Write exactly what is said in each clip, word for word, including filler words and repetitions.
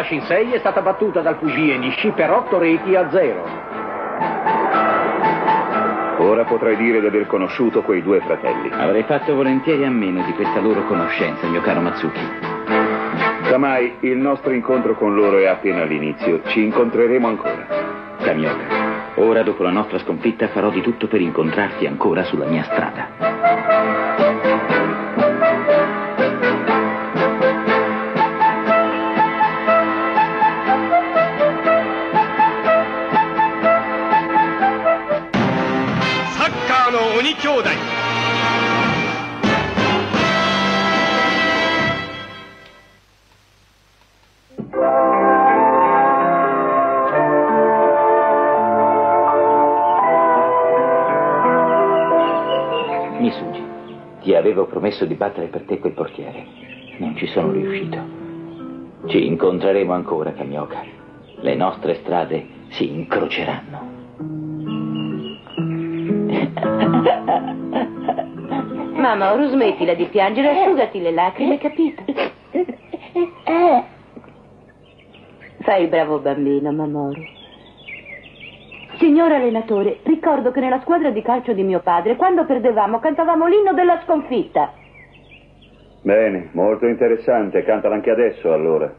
Shinsei è stata battuta dal Fujian Nishi per otto reti a zero. Ora potrai dire di aver conosciuto quei due fratelli. Avrei fatto volentieri a meno di questa loro conoscenza, mio caro Matsuki. Tamai, il nostro incontro con loro è appena all'inizio. Ci incontreremo ancora. Kamioka, ora dopo la nostra sconfitta farò di tutto per incontrarti ancora sulla mia strada. Misugi, ti avevo promesso di battere per te quel portiere. Non ci sono riuscito. Ci incontreremo ancora, Kamioka. Le nostre strade si incroceranno. Mamoru, smettila di piangere, asciugati le lacrime, capito? Fai il bravo bambino, Mamoru. Signor allenatore, ricordo che nella squadra di calcio di mio padre, quando perdevamo, cantavamo l'inno della sconfitta. Bene, molto interessante. Cantala anche adesso, allora.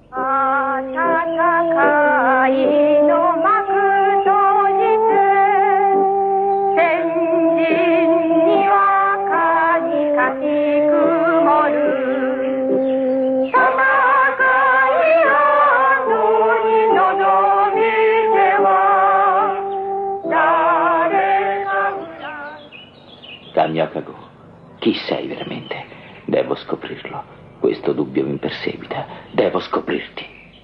Kamioka-go, chi sei veramente? Devo scoprirlo. Questo dubbio mi perseguita. Devo scoprirti.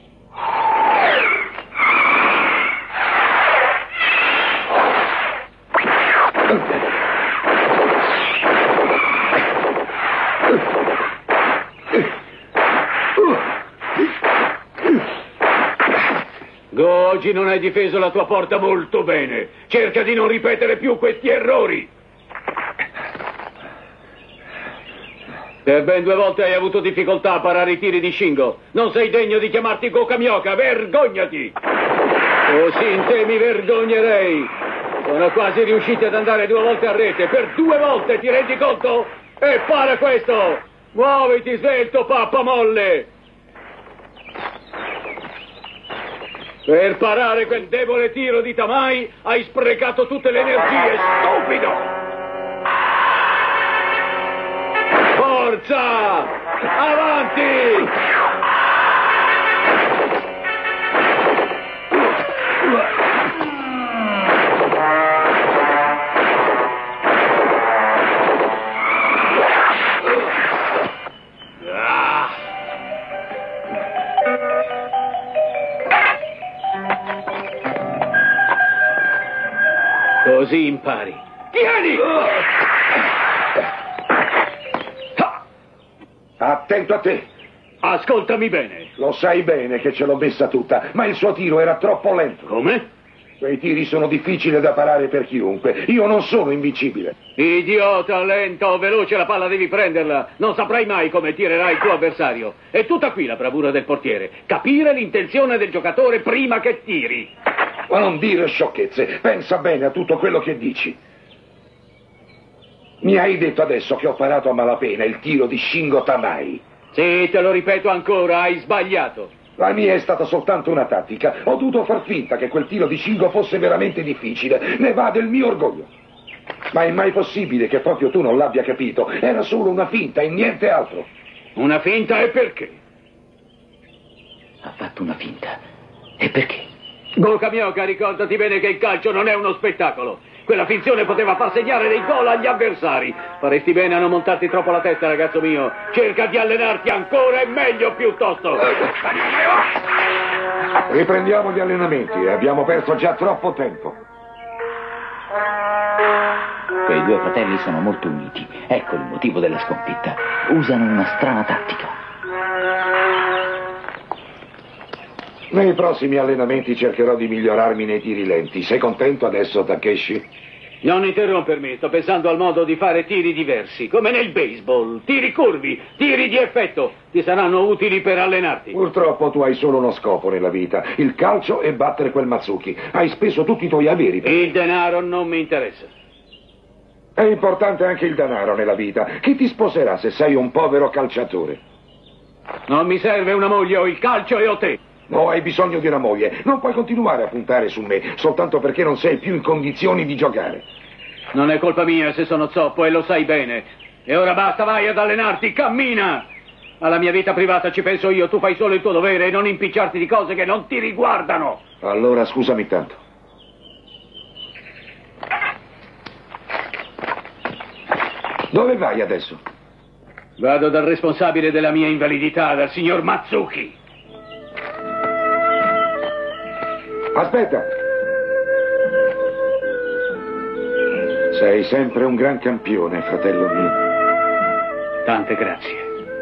Go, oggi non hai difeso la tua porta molto bene. Cerca di non ripetere più questi errori. Per ben due volte hai avuto difficoltà a parare i tiri di Shingo. Non sei degno di chiamarti Go Kamioka, vergognati! Così in te mi vergognerei. Sono quasi riusciti ad andare due volte a rete, per due volte, ti rendi conto? E para questo! Muoviti svelto, pappa molle! Per parare quel debole tiro di Tamai hai sprecato tutte le energie, stupido! Forza! Avanti! Ah. Così impari. Tieni! Attento a te! Ascoltami bene. Lo sai bene che ce l'ho messa tutta, ma il suo tiro era troppo lento. Come? Quei tiri sono difficili da parare per chiunque. Io non sono invincibile. Idiota, lento o veloce, la palla devi prenderla. Non saprai mai come tirerà il tuo avversario. È tutta qui la bravura del portiere. Capire l'intenzione del giocatore prima che tiri. Ma non dire sciocchezze. Pensa bene a tutto quello che dici. Mi hai detto adesso che ho parato a malapena il tiro di Shingo Tamai. Sì, te lo ripeto ancora, hai sbagliato. La mia è stata soltanto una tattica. Ho dovuto far finta che quel tiro di Shingo fosse veramente difficile. Ne va del mio orgoglio. Ma è mai possibile che proprio tu non l'abbia capito? Era solo una finta e niente altro. Una finta e perché? Ha fatto una finta. E perché? Go Kamioka, ricordati bene che il calcio non è uno spettacolo. Quella finzione poteva far segnare dei gol agli avversari. Faresti bene a non montarti troppo la testa, ragazzo mio. Cerca di allenarti ancora e meglio piuttosto. Riprendiamo gli allenamenti. Abbiamo perso già troppo tempo. Quei due fratelli sono molto uniti. Ecco il motivo della sconfitta. Usano una strana tattica. Nei prossimi allenamenti cercherò di migliorarmi nei tiri lenti. Sei contento adesso, Takeshi? Non interrompermi, sto pensando al modo di fare tiri diversi, come nel baseball, tiri curvi, tiri di effetto, ti saranno utili per allenarti. Purtroppo tu hai solo uno scopo nella vita, il calcio e battere quel Mazzucchi. Hai speso tutti i tuoi averi per... Il denaro non mi interessa. È importante anche il denaro nella vita. Chi ti sposerà se sei un povero calciatore? Non mi serve una moglie, o il calcio e o te. No, hai bisogno di una moglie. Non puoi continuare a puntare su me soltanto perché non sei più in condizioni di giocare. Non è colpa mia se sono zoppo e lo sai bene. E ora basta, vai ad allenarti, cammina! Alla mia vita privata ci penso io, tu fai solo il tuo dovere e non impicciarti di cose che non ti riguardano. Allora scusami tanto. Dove vai adesso? Vado dal responsabile della mia invalidità, dal signor Mazzucchi. Aspetta! Sei sempre un gran campione, fratello mio. Tante grazie.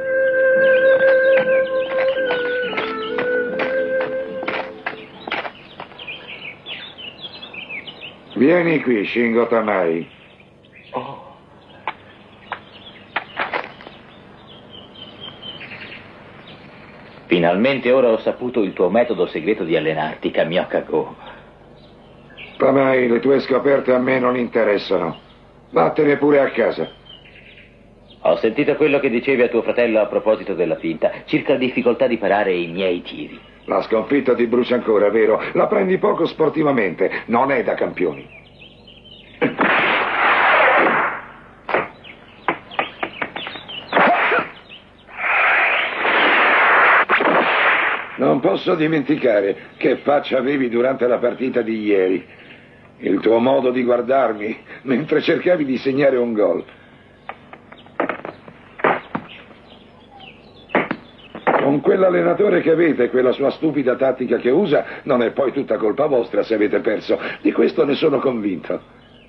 Vieni qui, Shingo Tamai. Oh. Finalmente ora ho saputo il tuo metodo segreto di allenarti, Kamioka Go. Tamai, le tue scoperte a me non interessano. Vattene pure a casa. Ho sentito quello che dicevi a tuo fratello a proposito della finta, circa la difficoltà di parare i miei tiri. La sconfitta ti brucia ancora, vero? La prendi poco sportivamente, non è da campioni. Non posso dimenticare che faccia avevi durante la partita di ieri. Il tuo modo di guardarmi mentre cercavi di segnare un gol. Con quell'allenatore che avete e quella sua stupida tattica che usa, non è poi tutta colpa vostra se avete perso. Di questo ne sono convinto.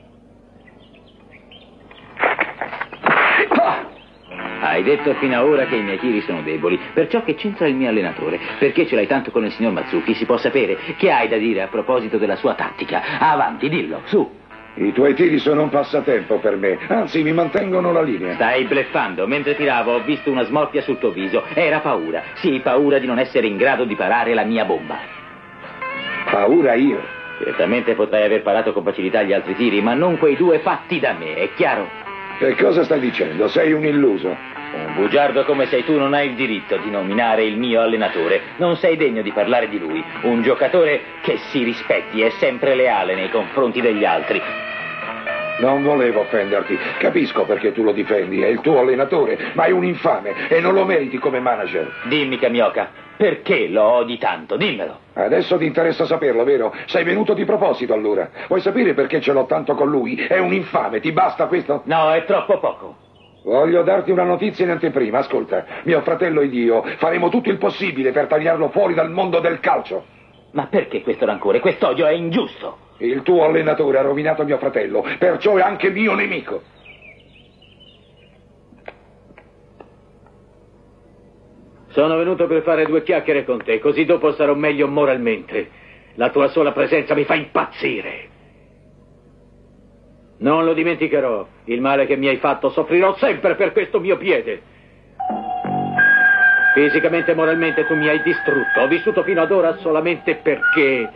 Hai detto fino ad ora che i miei tiri sono deboli, perciò che c'entra il mio allenatore? Perché ce l'hai tanto con il signor Mazzucchi? Si può sapere che hai da dire a proposito della sua tattica? Avanti, dillo, su. I tuoi tiri sono un passatempo per me, anzi mi mantengono la linea. Stai bleffando, mentre tiravo ho visto una smorfia sul tuo viso. Era paura, sì, paura di non essere in grado di parare la mia bomba. Paura io? Certamente potrai aver parato con facilità gli altri tiri, ma non quei due fatti da me, è chiaro? Che cosa stai dicendo? Sei un illuso. Un bugiardo come sei tu non hai il diritto di nominare il mio allenatore. Non sei degno di parlare di lui. Un giocatore che si rispetti è sempre leale nei confronti degli altri. Non volevo offenderti. Capisco perché tu lo difendi. È il tuo allenatore, ma è un infame e non lo meriti come manager. Dimmi, Kamioka, perché lo odi tanto? Dimmelo. Adesso ti interessa saperlo, vero? Sei venuto di proposito allora. Vuoi sapere perché ce l'ho tanto con lui? È un infame, ti basta questo? No, è troppo poco. Voglio darti una notizia in anteprima, ascolta. Mio fratello ed io faremo tutto il possibile per tagliarlo fuori dal mondo del calcio. Ma perché questo rancore? Quest'odio è ingiusto. Il tuo allenatore ha rovinato mio fratello, perciò è anche mio nemico. Sono venuto per fare due chiacchiere con te, così dopo sarò meglio moralmente. La tua sola presenza mi fa impazzire. Non lo dimenticherò. Il male che mi hai fatto soffrirò sempre per questo mio piede. Fisicamente e moralmente tu mi hai distrutto. Ho vissuto fino ad ora solamente perché...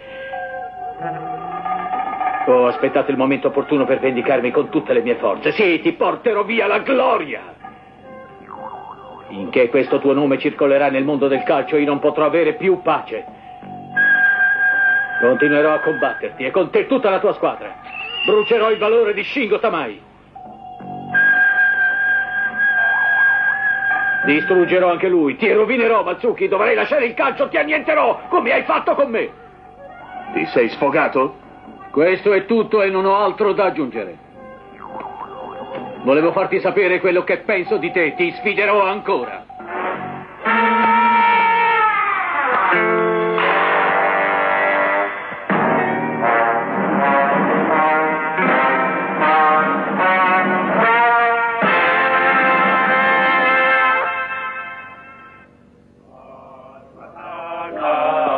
ho aspettato il momento opportuno per vendicarmi con tutte le mie forze. Sì, ti porterò via la gloria. Finché questo tuo nome circolerà nel mondo del calcio, io non potrò avere più pace. Continuerò a combatterti e con te tutta la tua squadra. Brucerò il valore di Shingo Tamai. Distruggerò anche lui. Ti rovinerò, Mazzucchi. Dovrai lasciare il calcio, ti annienterò, come hai fatto con me. Ti sei sfogato? Questo è tutto e non ho altro da aggiungere. Volevo farti sapere quello che penso di te. Ti sfiderò ancora.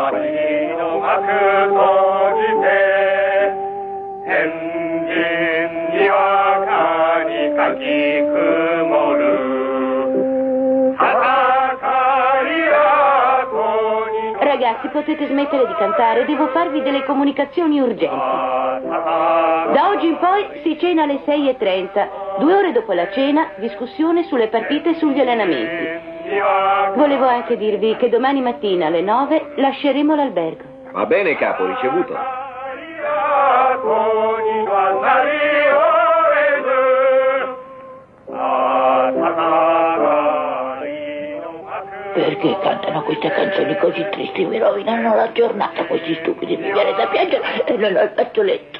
Engine Ragazzi, potete smettere di cantare, devo farvi delle comunicazioni urgenti. Da oggi in poi si cena alle sei e trenta. Due ore dopo la cena, discussione sulle partite e sugli allenamenti. Volevo anche dirvi che domani mattina alle nove lasceremo l'albergo. Va bene, capo, ricevuto. Perché cantano queste canzoni così tristi? Mi rovinano la giornata, questi stupidi. Mi viene da piangere e non ho il fazzoletto.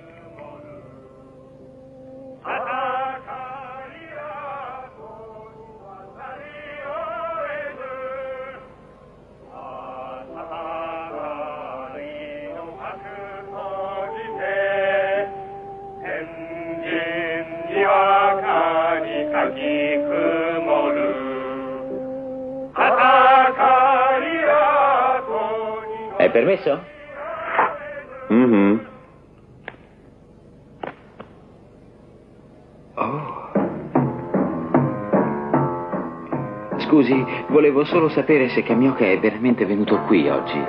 È permesso? Mm-hmm. Oh. Scusi, volevo solo sapere se Kamioka è veramente venuto qui oggi.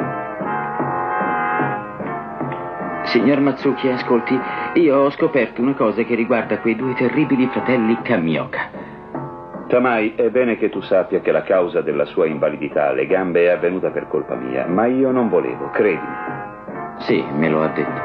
Signor Matsuki, ascolti, io ho scoperto una cosa che riguarda quei due terribili fratelli Kamioka. Tamai, è bene che tu sappia che la causa della sua invalidità alle gambe è avvenuta per colpa mia, ma io non volevo, credimi. Sì, me lo ha detto.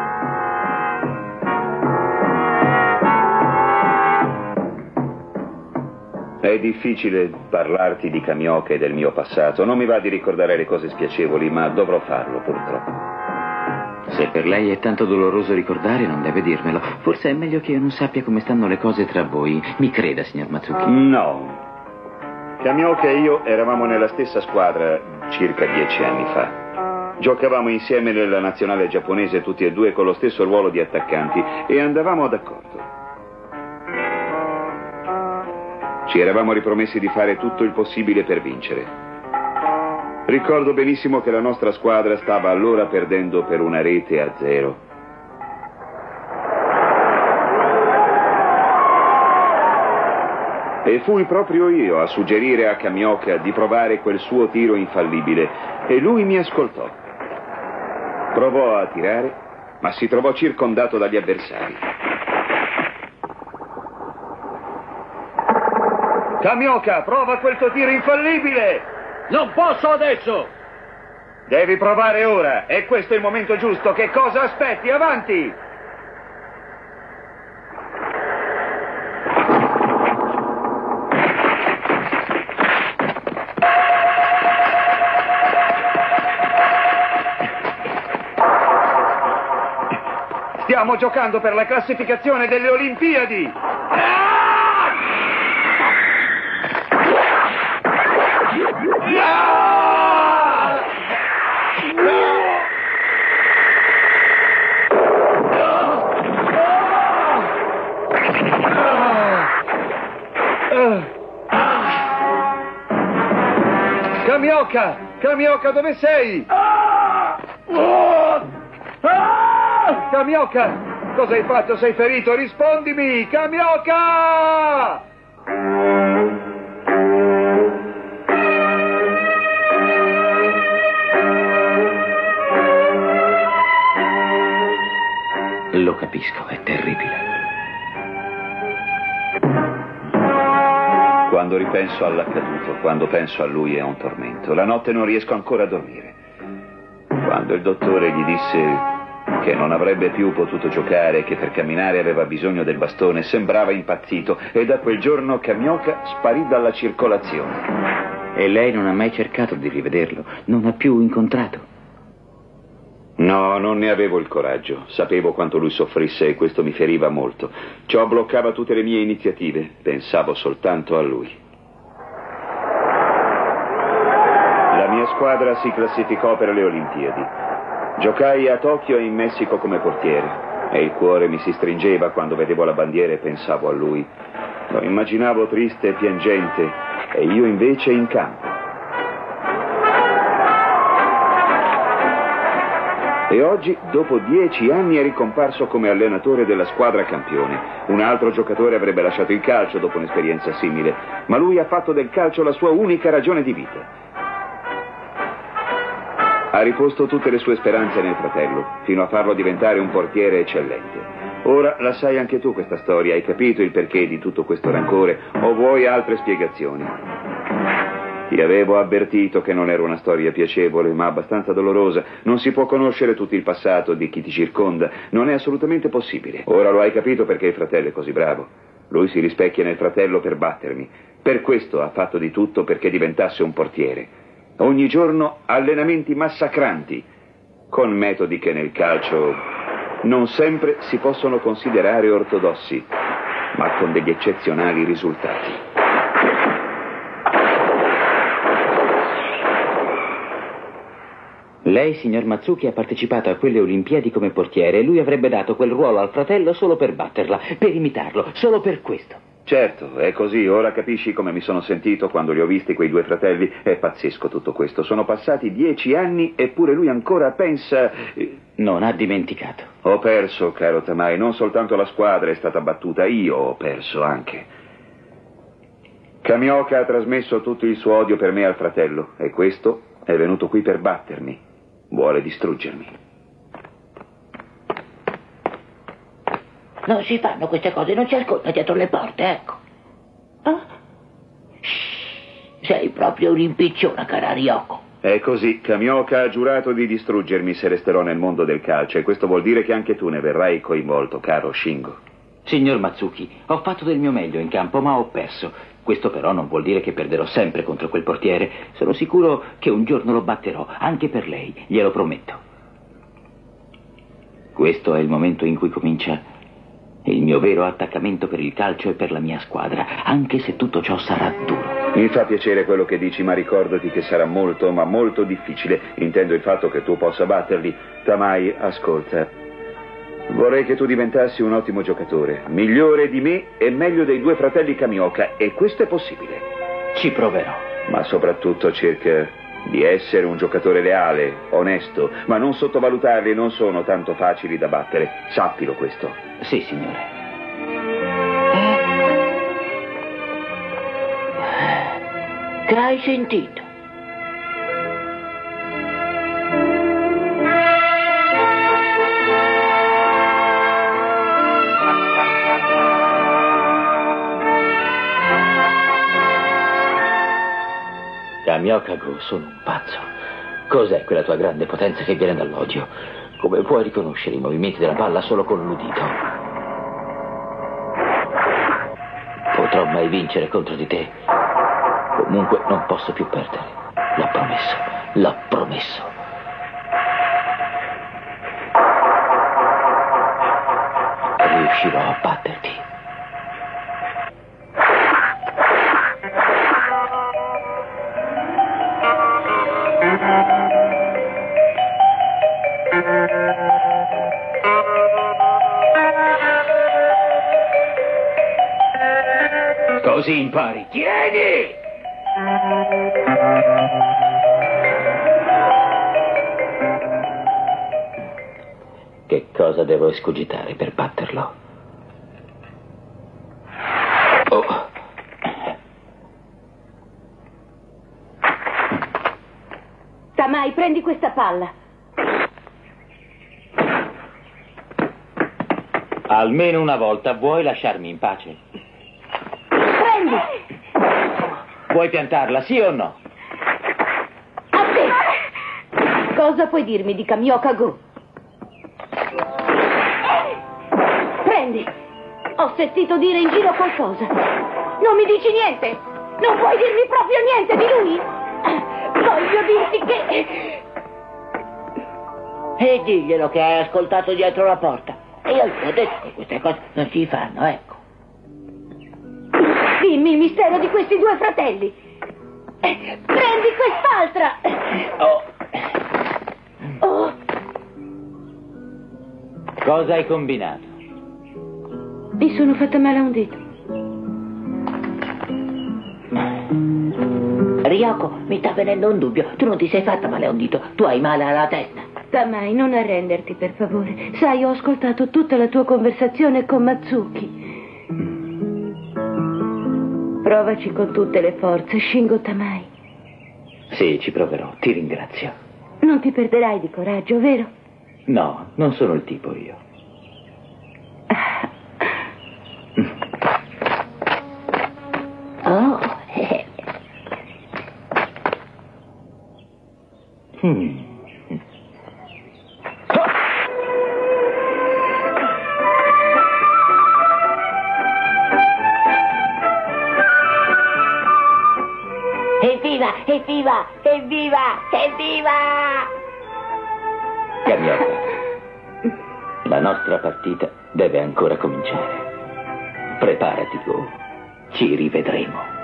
È difficile parlarti di Kamioka e del mio passato. Non mi va di ricordare le cose spiacevoli, ma dovrò farlo, purtroppo. Se per lei è tanto doloroso ricordare, non deve dirmelo. Forse è meglio che io non sappia come stanno le cose tra voi. Mi creda, signor Matsuki. No. Kamioka e io eravamo nella stessa squadra circa dieci anni fa. Giocavamo insieme nella nazionale giapponese, tutti e due con lo stesso ruolo di attaccanti, e andavamo d'accordo. Ci eravamo ripromessi di fare tutto il possibile per vincere. Ricordo benissimo che la nostra squadra stava allora perdendo per una rete a zero. E fui proprio io a suggerire a Kamioka di provare quel suo tiro infallibile, e lui mi ascoltò. Provò a tirare, ma si trovò circondato dagli avversari. Kamioka, prova quel tuo tiro infallibile! Non posso adesso! Devi provare ora, e questo è il momento giusto. Che cosa aspetti? Avanti! Stiamo giocando per la classificazione delle Olimpiadi! Kamioka! Kamioka, dove sei? Kamioka! Cosa hai fatto? Sei ferito? Rispondimi! Kamioka! Lo capisco, è terribile. Quando ripenso all'accaduto, quando penso a lui è un tormento. La notte non riesco ancora a dormire. Quando il dottore gli disse che non avrebbe più potuto giocare, che per camminare aveva bisogno del bastone, sembrava impazzito, e da quel giorno Kamioka sparì dalla circolazione. E lei non ha mai cercato di rivederlo? Non ha più incontrato? No, non ne avevo il coraggio. Sapevo quanto lui soffrisse e questo mi feriva molto. Ciò bloccava tutte le mie iniziative. Pensavo soltanto a lui. La mia squadra si classificò per le Olimpiadi. Giocai a Tokyo e in Messico come portiere. E il cuore mi si stringeva quando vedevo la bandiera e pensavo a lui. Lo immaginavo triste e piangente, e io invece in campo. E oggi, dopo dieci anni, è ricomparso come allenatore della squadra campione. Un altro giocatore avrebbe lasciato il calcio dopo un'esperienza simile, ma lui ha fatto del calcio la sua unica ragione di vita. Ha riposto tutte le sue speranze nel fratello, fino a farlo diventare un portiere eccellente. Ora la sai anche tu questa storia, hai capito il perché di tutto questo rancore, o vuoi altre spiegazioni? Ti avevo avvertito che non era una storia piacevole, ma abbastanza dolorosa. Non si può conoscere tutto il passato di chi ti circonda, non è assolutamente possibile. Ora lo hai capito perché il fratello è così bravo. Lui si rispecchia nel fratello per battermi. Per questo ha fatto di tutto perché diventasse un portiere. Ogni giorno allenamenti massacranti, con metodi che nel calcio non sempre si possono considerare ortodossi, ma con degli eccezionali risultati. Lei, signor Mazzucchi, ha partecipato a quelle Olimpiadi come portiere e lui avrebbe dato quel ruolo al fratello solo per batterla, per imitarlo, solo per questo. Certo, è così. Ora capisci come mi sono sentito quando li ho visti quei due fratelli? È pazzesco tutto questo. Sono passati dieci anni eppure lui ancora pensa... Non ha dimenticato. Ho perso, caro Tamai. Non soltanto la squadra è stata battuta, io ho perso anche. Kamioka ha trasmesso tutto il suo odio per me al fratello e questo è venuto qui per battermi. Vuole distruggermi. Non si fanno queste cose, non si ascolta dietro le porte, ecco. Ah? Shh, sei proprio un'impicciona, cara Ryoko. È così, Kamioka ha giurato di distruggermi se resterò nel mondo del calcio e questo vuol dire che anche tu ne verrai coinvolto, caro Shingo. Signor Mazzucchi, ho fatto del mio meglio in campo, ma ho perso. Questo però non vuol dire che perderò sempre contro quel portiere. Sono sicuro che un giorno lo batterò, anche per lei, glielo prometto. Questo è il momento in cui comincia il mio vero attaccamento per il calcio e per la mia squadra, anche se tutto ciò sarà duro. Mi fa piacere quello che dici, ma ricordati che sarà molto, ma molto difficile. Intendo il fatto che tu possa batterli. Tamai, ascolta. Vorrei che tu diventassi un ottimo giocatore, migliore di me e meglio dei due fratelli Kamioka, e questo è possibile. Ci proverò. Ma soprattutto cerca di essere un giocatore leale, onesto, ma non sottovalutarli, non sono tanto facili da battere. Sappilo questo. Sì, signore. Che hai sentito? Kamioka-go, sono un pazzo. Cos'è quella tua grande potenza che viene dall'odio? Come puoi riconoscere i movimenti della palla solo con l'udito? Potrò mai vincere contro di te? Comunque non posso più perdere. L'ho promesso, l'ho promesso. Riuscirò a batterti. Così impari. Tieni! Che cosa devo escogitare per batterlo? Oh. Tamai, prendi questa palla. Almeno una volta vuoi lasciarmi in pace? Prendi! Vuoi piantarla, sì o no? A te! Cosa puoi dirmi di Kamioka-go? Prendi! Ho sentito dire in giro qualcosa. Non mi dici niente? Non vuoi dirmi proprio niente di lui? Voglio dirti che... E diglielo che hai ascoltato dietro la porta. E io gli ho detto che queste cose non si fanno, ecco. Dimmi il mistero di questi due fratelli. Eh, prendi quest'altra. Oh. Oh. Cosa hai combinato? Mi sono fatta male a un dito. Ryoko, mi sta venendo un dubbio. Tu non ti sei fatta male a un dito, tu hai male alla testa. Tamai, non arrenderti, per favore. Sai, ho ascoltato tutta la tua conversazione con Matsuki. Provaci con tutte le forze, Shingo Tamai. Sì, ci proverò, ti ringrazio. Non ti perderai di coraggio, vero? No, non sono il tipo io. Oh. Hmm. Evviva, evviva, evviva, evviva! Kamioka, la nostra partita deve ancora cominciare. Preparati, Go. Ci rivedremo.